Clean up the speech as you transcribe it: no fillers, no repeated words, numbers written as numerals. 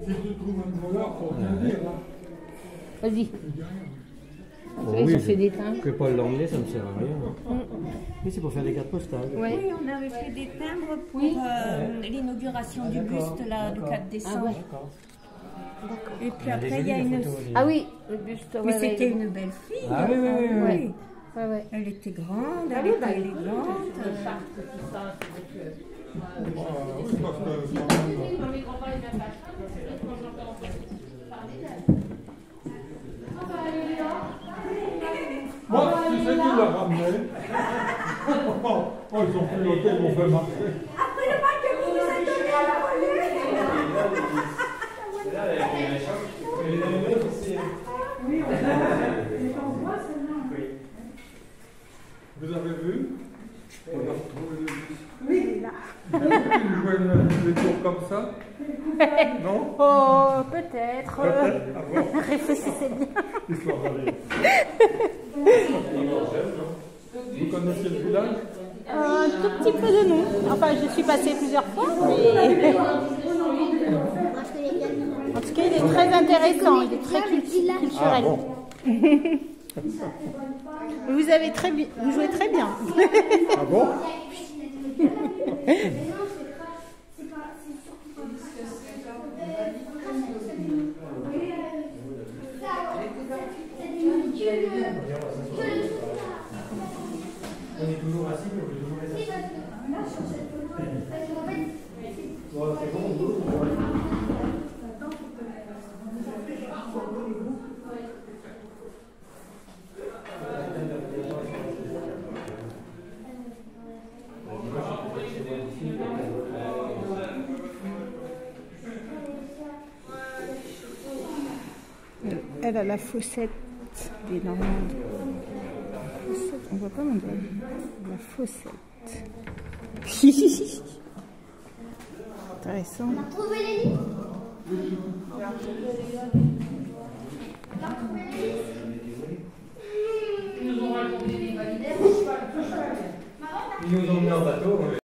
Si tu trouves un voleur, faut bien dire. Hein. Vas-y. Bon, Oui, oui, ça fait des timbres. que Paul l'emmener, ça ne me sert à rien. Mais c'est pour faire des cartes postales. Ouais. Oui, on avait fait des timbres pour Oui. l'inauguration du buste là, le 4 décembre. Ah ouais. Et puis après, il y a une... Ah oui, le buste. Mais Ouais, c'était ouais. une belle fille. Ah oui, oui, oui, oui. Ouais. Ouais, ouais. Elle était grande, Ah elle oui, était bah, élégante. Oui, parce que quand même, moi, si c'est qui l'a ramené. Oh, ils ont pris l'hôtel, ils m'ont fait marcher. Après le bac que vous nous avez donné à la Vous avez vu? On a retrouvé le bus. Oui, là. Il jouait des tours comme ça? Non? Oh, peut-être. Peut-être. Ah bon? Réfléchissez bien. Histoire d'aller. Vous connaissiez le village? Un tout petit peu de nom. Enfin, je suis passée plusieurs fois, mais... En tout cas, il est très intéressant, il est très culturel. Ah bon? Vous avez très bien, vous jouez très bien. Ah bon? On est toujours assis, mais on est toujours assis. Bon, c'est bon, Elle a la fossette des Normandes. On voit pas mon doigt. La fossette. Intéressant. Trouver les livres. Ils nous ont mis en bateau.